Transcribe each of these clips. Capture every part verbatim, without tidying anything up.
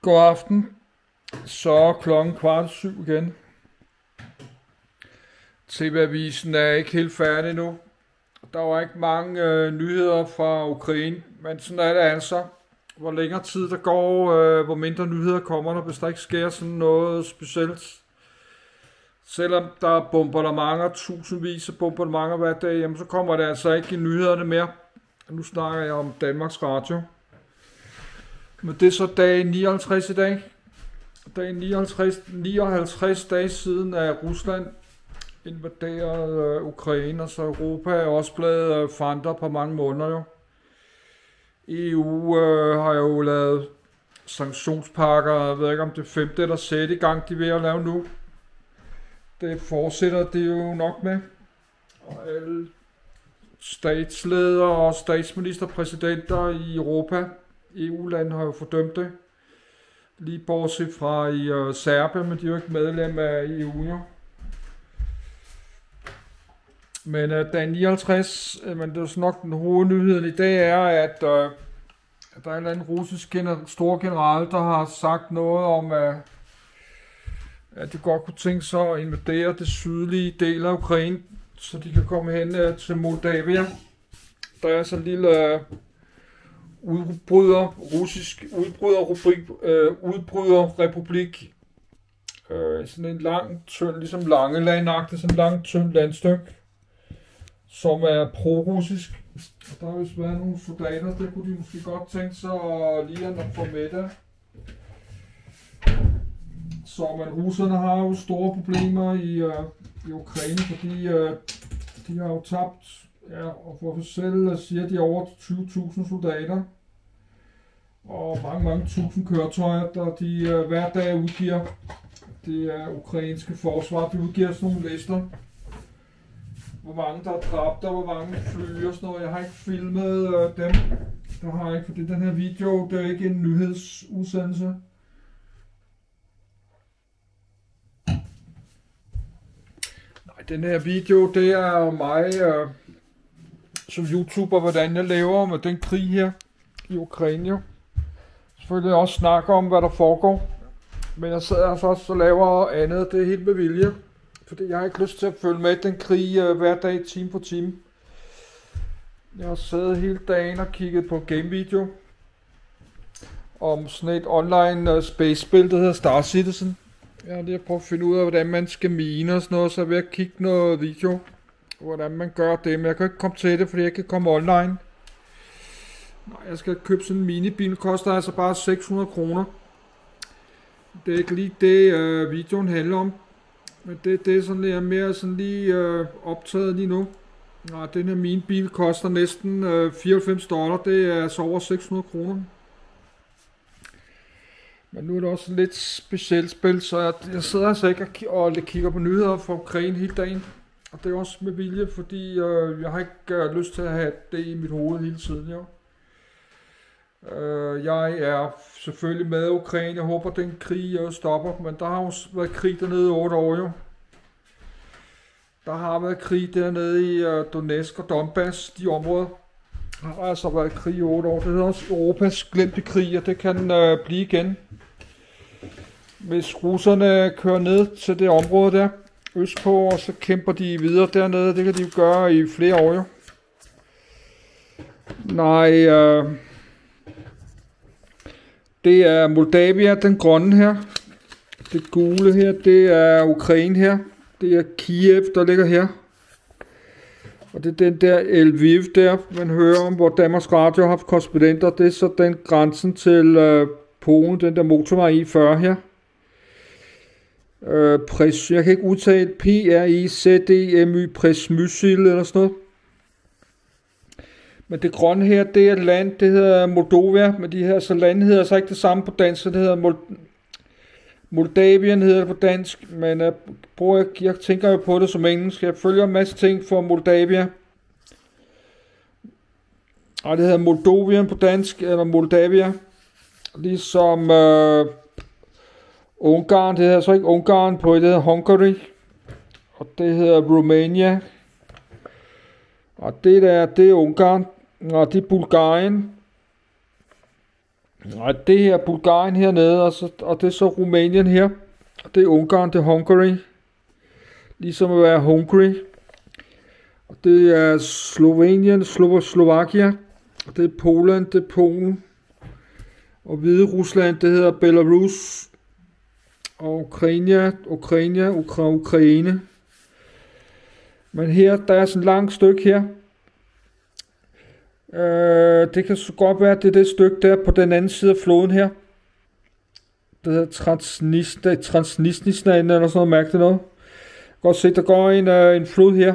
God aften. Så er klokken kvart syv igen. T V-avisen er ikke helt færdig nu. Der var ikke mange øh, nyheder fra Ukraine, men sådan er det altså. Hvor længere tid der går, øh, hvor mindre nyheder kommer der, hvis der ikke sker sådan noget specielt. Selvom der er bombardementer, tusindvis af bombardementer hver dag, jamen, så kommer det altså ikke i nyhederne mere. Nu snakker jeg om Danmarks Radio. Men det er så dag nioghalvtreds i dag. Dag nioghalvtreds, nioghalvtreds dage siden, at Rusland invaderede øh, Ukraine, og så Europa er også blevet øh, forandret på mange måneder jo. E U øh, har jo lavet sanktionspakker, jeg ved ikke om det er femte eller sjette gang, de er ved at lave nu. Det fortsætter det jo nok med. Og alle statsledere og statsministerpræsidenter i Europa, E U-lande har jo fordømt det. Lige bortset fra i øh, Serbien, men de er jo ikke medlem af E U jo. Men øh, dag nioghalvtreds, øh, men det er så nok den hovednyheden i dag er, at, øh, at der er en eller anden russisk gener- stor general, der har sagt noget om, at, at de godt kunne tænke sig at invadere det sydlige del af Ukraine, så de kan komme hen øh, til Moldavia. Der er så en lille øh, udbryder, russisk udbryderrubrik, øh, udbryderrepublik. Øh, sådan en lang, tynd, ligesom Langeland-agtig, sådan en lang, tynd landstykke, som er pro-russisk. Og der har vist været nogle soldater, det kunne de måske godt tænke sig at lige at få med der. Så men russerne har jo store problemer i, uh, i Ukraine, fordi uh, de har jo tabt, ja, og for sig selv siger de over tyve tusind soldater. Og mange, mange tusind køretøjer, der de uh, hver dag udgiver det uh, ukrainske forsvar. De udgiver sådan nogle lister. Hvor mange der er dræbt, og hvor mange fly og sådan noget. Jeg har ikke filmet øh, dem. Der har jeg ikke, fordi den her video, det er ikke en nyhedsudsendelse. Nej, den her video, det er jo mig øh, som YouTuber, hvordan jeg lever med den krig her i Ukraine jo. Selvfølgelig også snakker om, hvad der foregår. Men jeg sidder altså også og laver andet, det er helt med vilje. Fordi jeg har ikke lyst til at følge med den krig uh, hver dag, time på time. Jeg har siddet hele dagen og kigget på gamevideo om sådan et online uh, space-spil, der hedder Star Citizen. Jeg har lige prøvet at finde ud af, hvordan man skal mine og sådan noget, så jeg er ved at kigge noget video, hvordan man gør det. Men jeg kan ikke komme til det, fordi jeg kan komme online. Nej, jeg skal købe sådan en minibil, det koster altså bare seks hundrede kroner. Det er ikke lige det, uh, videoen handler om. Men det, det er sådan lidt mere sådan lige øh, optaget lige nu. Nej, den her min bil koster næsten øh, fireoghalvfems dollar. Det er altså over seks hundrede kroner. Men nu er det også lidt specielt spil, så jeg, jeg sidder altså ikke og, og kigger på nyheder fra Ukraine hele dagen. Og det er også med vilje, fordi øh, jeg har ikke øh, lyst til at have det i mit hoved hele tiden. Jo. Øh, jeg er selvfølgelig med Ukraine. Jeg håber, den krig øh, stopper. Men der har jo været krig dernede i otte år jo. Der har været krig dernede i øh, Donetsk og Donbass, de områder. Der har altså været krig i otte år. Det hedder også Europas glemte krig, og det kan øh, blive igen. Hvis russerne kører ned til det område der, østpå, og så kæmper de videre dernede. Det kan de jo gøre i flere år jo. Nej, øh... det er Moldavia, den grønne her. Det gule her, det er Ukraine her. Det er Kiev, der ligger her. Og det er den der Lviv der, man hører om, hvor Danmarks Radio har haft korrespondenter. Det er så den grænsen til øh, Polen, den der motorvej I fyrre her. Øh, pres, jeg kan ikke udtale P R I C D M Y Presmysil eller sådan noget. Men det grønne her, det er et land, det hedder Moldova, men de her så lande hedder så ikke det samme på dansk, så det hedder Mold- Moldavien hedder det på dansk, men jeg, bruger, jeg tænker jo på det som engelsk. Jeg følger en masse ting for Moldavia. Og det hedder Moldovien på dansk, eller Moldavia. Ligesom øh, Ungarn, det hedder så ikke Ungarn på, det hedder Hungary. Og det hedder Romania. Og det der, det er Ungarn. Og det er Bulgarien. Nej, det her er Bulgarien hernede, og, så, og det er så Rumænien her. Og det er Ungarn, det er Hungary. Ligesom at være Hungary. Og det er Slovenien, Slo- Slovakia. Og det er Polen, det er Polen. Og Hvide Rusland, det hedder Belarus. Og Ukraine, Ukraine, Ukra- Ukraine. Men her, der er sådan et langt stykke her. Øh, det kan så godt være, at det er det stykke der på den anden side af floden her. Det hedder Transnistria, Transnistria eller sådan noget mærkeligt noget. Godt se, der går en, øh, en flod her.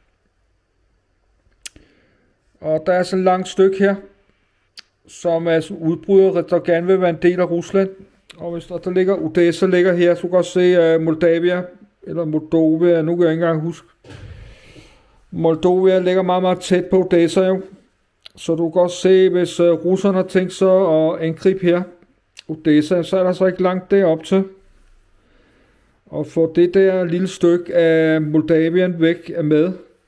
Og der er sådan et langt stykke her, som er sådan udbryder, der gerne vil være en del af Rusland. Og hvis der, der ligger Odessa ligger her, så kan du godt se uh, Moldavia, eller Moldova, nu kan jeg ikke engang huske. Moldova ligger meget, meget tæt på Odessa jo. Så du kan godt se, hvis uh, russerne har tænkt sig at angribe her, Odessa, så er der så ikke langt derop til. Og få det der lille stykke af Moldavien væk er med.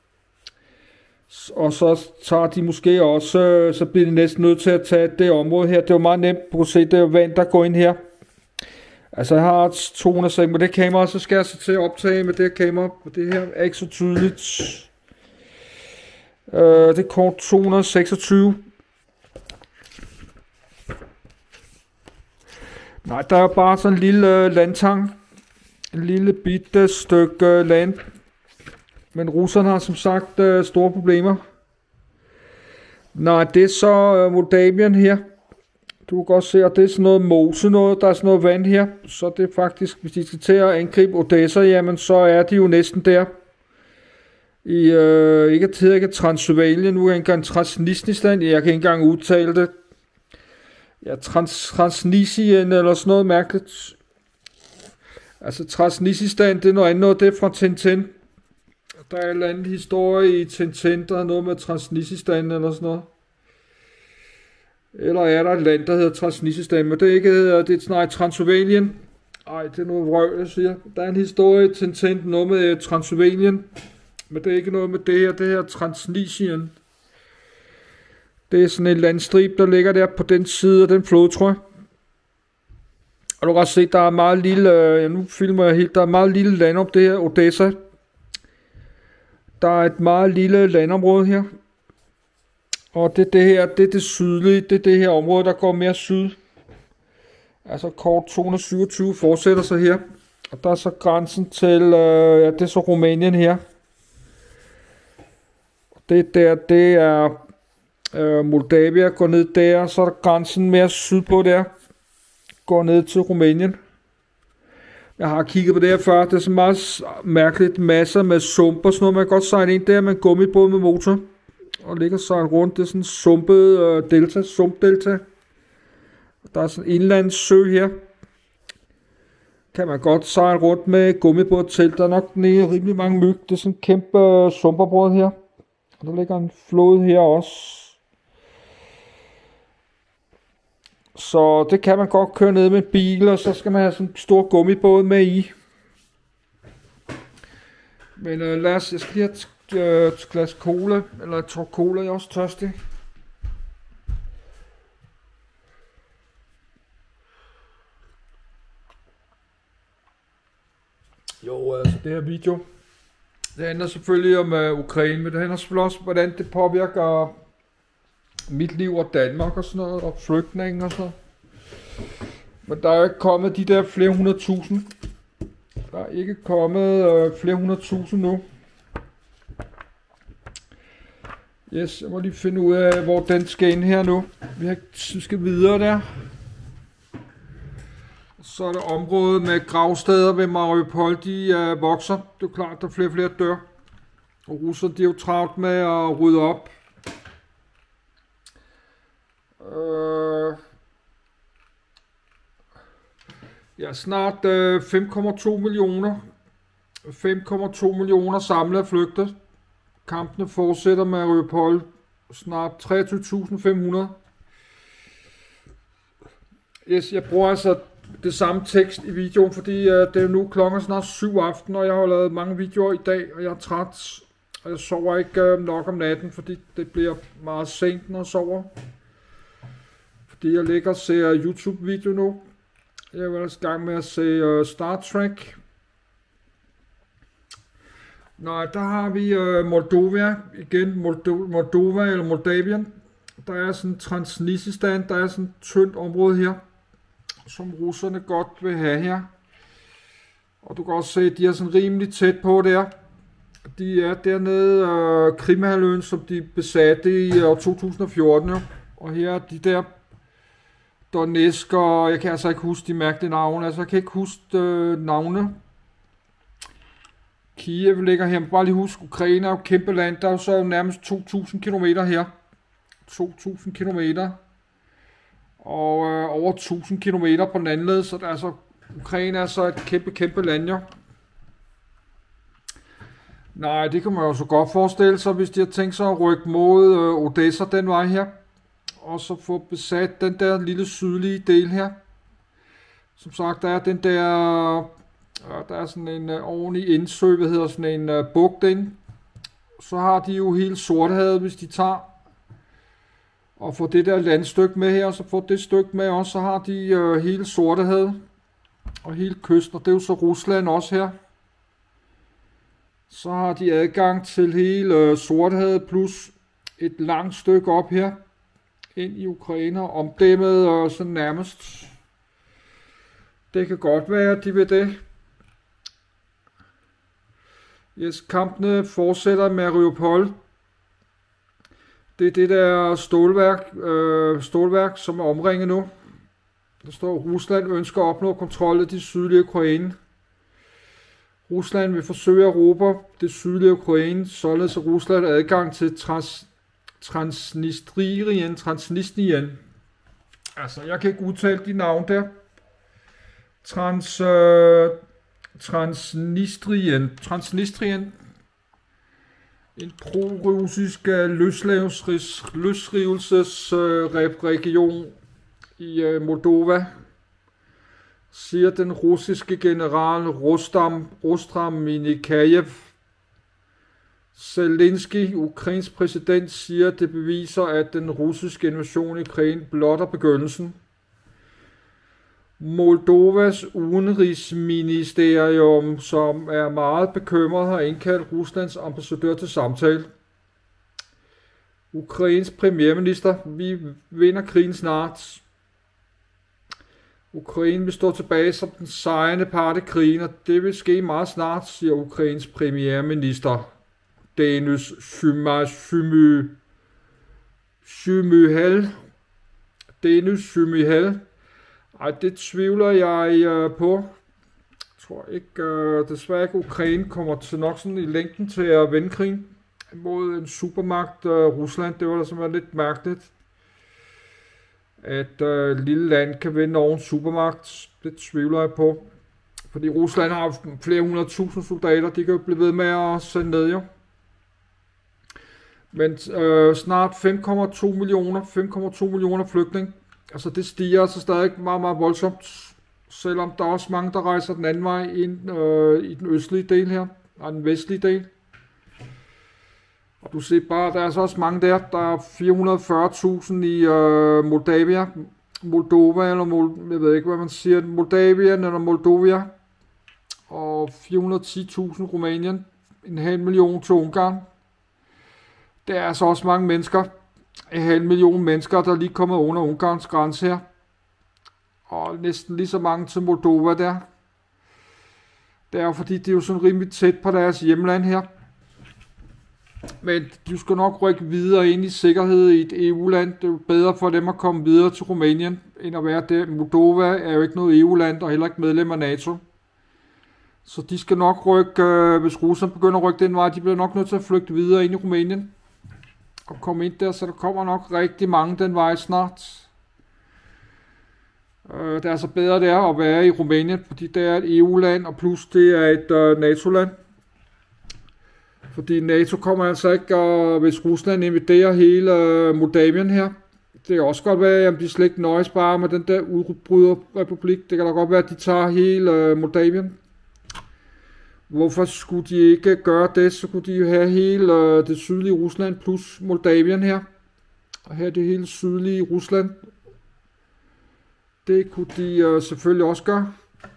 Og så tager de måske også, så bliver de næsten nødt til at tage det område her. Det er jo meget nemt, du kan se, det er vand, der går ind her. Altså jeg har to hundrede sek med det kamera, så skal jeg så til at optage med det her kamera. Og det her er ikke så tydeligt. Uh, det er kort to hundrede seksogtyve. Nej, der er bare sådan en lille uh, landtang. En lille bitte stykke uh, land. Men russerne har som sagt uh, store problemer. Nej, det er så uh, Moldavien her. Du kan godt se, at det er sådan noget mose noget. Der er sådan noget vand her. Så det er faktisk, hvis de skal til at angribe Odessa, jamen så er de jo næsten der. I, øh, ikke at hedder ikke Transylvanien, nu er jeg engang Transnistria, jeg kan ikke engang udtale det. Ja, Trans, Transnisien eller sådan noget mærkeligt. Altså Transnistria, det er noget andet noget, det er fra Tintin. Der er en eller anden historie i Tintin, der er noget med Transnistria eller sådan noget. Eller er der et land, der hedder Transnistria, men det er ikke, det er snart Transylvanien. Ej, det er noget vrøvl, jeg siger. Der er en historie i Tintin, noget med Transylvanien. Men det er ikke noget med det her, det her Transnistrien. Det er sådan en landstrib, der ligger der på den side af den flod, tror jeg. Og du kan også se, der er meget lille, ja, nu filmer jeg helt, der er meget lille land op det her, Odessa. Der er et meget lille landområde her. Og det, det her, det er det sydlige, det er det her område, der går mere syd. Altså kort to hundrede syvogtyve fortsætter sig her. Og der er så grænsen til, øh, ja, det er så Rumænien her. Det der, det er øh, Moldavia, går ned der, så er der grænsen mere sydpå der, går ned til Rumænien. Jeg har kigget på det her før, det er så meget mærkeligt, masser med sumper, sådan noget, man kan godt sejle ind der med en gummibåd med motor, og ligger sejle rundt, det er sådan en sumpet øh, delta, sumpdelta. Der er sådan en indlandssø her, kan man godt sejle rundt med gummibåd til, der er nok nede rimelig mange myg, det er sådan en kæmpe øh, sumperbrød her. Og der ligger en flod her også. Så det kan man godt køre ned med en bil, og så skal man have sådan en stor gummibåd med i. Men øh, lad os, jeg skal lige have et øh, glas cola, eller et tår cola, jeg er også tørstig. Jo, altså det her video, det handler selvfølgelig om uh, Ukraine, men det handler selvfølgelig også, hvordan det påvirker mit liv og Danmark og sådan noget, og flygtninge og sådan noget. Men der er ikke kommet de der flere hundrede tusind. Der er ikke kommet uh, flere hundrede tusind nu. Yes, jeg må lige finde ud af, hvor den skal ind her nu. Vi har, skal videre der. Så er der området med gravsteder ved Mariupol, de øh, vokser. Det er klart, der er flere og flere dør. Og russerne, de er jo travlt med at rydde op. Øh, ja, snart øh, fem komma to millioner. fem komma to millioner samlet er flygtet. Kampene fortsætter med Mariupol. Snart treogtyve tusind fem hundrede. Yes, jeg bruger altså det samme tekst i videoen, fordi uh, det er nu klokken snart syv aften, og jeg har lavet mange videoer i dag, og jeg er træt, og jeg sover ikke uh, nok om natten, fordi det bliver meget sent, når jeg sover. Fordi fordi jeg ligger og ser YouTube-video nu. Jeg var i gang med at se uh, Star Trek. Nej, der har vi uh, Moldova, igen Moldo- Moldova eller Moldavien. Der er sådan Transnistristan, der er sådan et tyndt område her, som russerne godt vil have her. Og du kan også se, at de er sådan rimelig tæt på der. De er dernede, uh, Krimhalvøen, som de besatte i år to tusind og fjorten. Jo. Og her er de der Donetsk, og jeg kan altså ikke huske de mærkelige navne. Altså jeg kan ikke huske uh, navne. Kiev ligger her, men bare lige husk, Ukraine er jo et kæmpe land. Der er jo så nærmest to tusind kilometer her. to tusind kilometer. Og uh, over tusind kilometer på den anden led, så der er så, Ukraine er så et kæmpe, kæmpe land, jo. Nej, det kan man jo så godt forestille sig, hvis de har tænkt sig at rykke mod øh, Odessa den vej her. Og så få besat den der lille sydlige del her. Som sagt, der er den der, øh, der er sådan en øh, ordentlig indsø, hvad hedder sådan en øh, bugt ind. Så har de jo hele Sortehavet, hvis de tager og får det der landstykke med her, og så får det stykke med også, så har de øh, hele Sortehavet og hele kysten, og det er jo så Rusland også her. Så har de adgang til hele øh, Sortehavet plus et langt stykke op her ind i Ukraine, omdæmmet og så nærmest. Det kan godt være, at de vil det. Yes, kampene fortsætter med Mariupol. Det er det der stålværk, øh, stålværk, som er omringet nu. Der står, Rusland ønsker at opnå kontrol af de sydlige Ukraine. Rusland vil forsøge at råbe det sydlige Ukraine, således at Rusland har adgang til trans, Transnistrien, Transnistrien. Altså, jeg kan ikke udtale de navn der. Trans, øh, Transnistrien, Transnistrien. En pro-russisk løsrivelsesregion i øh, Moldova, siger den russiske general Rustam, Rustam Minikayev. Zelensky, ukrainsk præsident, siger, at det beviser, at den russiske invasion i Ukraine blot er begyndelsen. Moldovas udenrigsministerium, som er meget bekymret, har indkaldt Ruslands ambassadør til samtale. Ukrains premierminister, vi vinder krigen snart. Ukraine vil stå tilbage som den sejrende part i krigen, og det vil ske meget snart, siger Ukrains premierminister Denys Shmyhal. Denys Shmyhal. Ej, det tvivler jeg øh, på. Jeg tror ikke, øh, desværre ikke, Ukraine kommer til nok sådan i længden til at vinde krigen mod en supermagt, øh, Rusland. Det var da simpelthen lidt mærkeligt, at øh, lille land kan vinde over en supermagt. Det tvivler jeg på. Fordi Rusland har flere hundrede tusind soldater, de kan jo blive ved med at sende ned, jo. Men øh, snart fem komma to millioner, fem komma to millioner flygtninge. Altså det stiger altså stadig meget, meget voldsomt, selvom der er også mange, der rejser den anden vej ind øh, i den østlige del her, og den vestlige del. Og du ser bare, der er så også mange der, der er fire hundrede og fyrre tusind i øh, Moldavia, Moldova, eller Mol- jeg ved ikke, hvad man siger, Moldavien eller Moldovia, og fire hundrede og ti tusind Rumænien, en halv million til Ungarn. Der er altså også mange mennesker. En halv million mennesker, der er lige kommet under Ungarns grænse her. Og næsten lige så mange til Moldova der. Det er jo fordi, det er jo sådan rimelig tæt på deres hjemland her. Men du skal nok rykke videre ind i sikkerhed i et E U-land. Det er jo bedre for dem at komme videre til Rumænien, end at være der. Moldova er jo ikke noget E U-land, og heller ikke medlem af NATO. Så de skal nok rykke, øh, hvis Rusland begynder at rykke den vej, de bliver nok nødt til at flygte videre ind i Rumænien. Og komme ind der, så der kommer nok rigtig mange den vej snart. Øh, det er altså bedre der at være i Rumænien, fordi det er et E U-land, og plus det er et øh, NATO-land. Fordi NATO kommer altså ikke, og hvis Rusland invaderer hele øh, Moldavien her, det kan også godt være, at de slet ikke nøjes bare med den der udbryderrepublik. Det kan da godt være, at de tager hele øh, Moldavien. Hvorfor skulle de ikke gøre det? Så kunne de jo have hele øh, det sydlige Rusland plus Moldavien her. Og her er det hele sydlige Rusland. Det kunne de øh, selvfølgelig også gøre.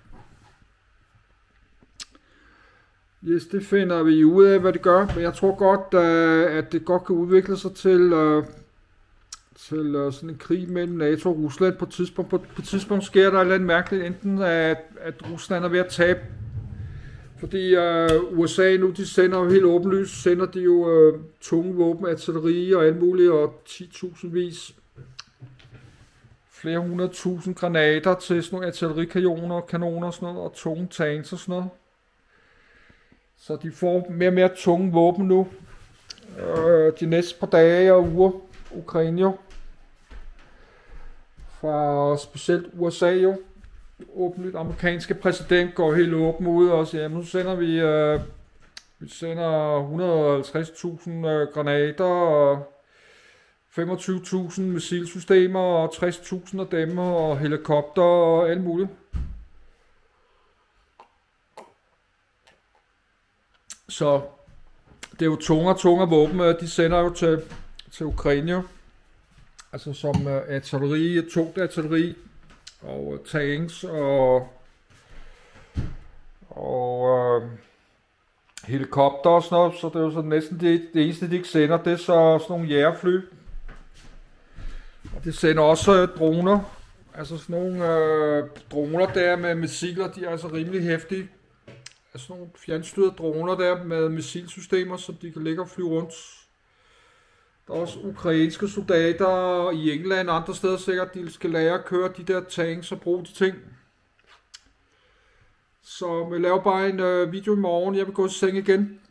Yes, det finder vi ud af, hvad det gør. Men jeg tror godt, øh, at det godt kan udvikle sig til, øh, til øh, sådan en krig mellem NATO og Rusland på et tidspunkt. På, på et tidspunkt sker der et eller andet mærkeligt, enten at, at Rusland er ved at tabe. Fordi øh, U S A nu, de sender jo helt åbenlyst, sender de jo øh, tunge våben, artilleri og alt muligt, og ti tusindvis, flere hundrede tusind granater til sådan nogle artillerikanoner, kanoner og sådan noget, og tunge tanks og sådan noget. Så de får mere og mere tunge våben nu, øh, de næste par dage og uger, Ukraine jo. Fra specielt U S A jo. Åbenligt amerikanske præsident går helt åben ud og siger, nu sender vi, øh, vi sender et hundrede og halvtreds tusind øh, granater og femogtyve tusind missilsystemer og tres tusind af dem og helikopter og alt muligt. Så det er jo tungere og tungere våben, de sender jo til, til Ukraine. Altså som uh, artilleri, tungt artilleri og uh, tanks og, og uh, helikopter og sådan noget. Så det er jo så næsten det, det eneste, de ikke sender, det er så sådan nogle jægerfly. Og de sender også uh, droner. Altså sådan nogle uh, droner der med missiler, de er altså rimelig heftige. Altså nogle fjernstyrede droner der med missilsystemer, så de kan ligge og flyve rundt. Der er også ukrainske soldater i England og andre steder sikkert, de skal lære at køre de der tanks og bruge de ting. Så vi laver bare en øh, video i morgen. Jeg vil gå i seng igen.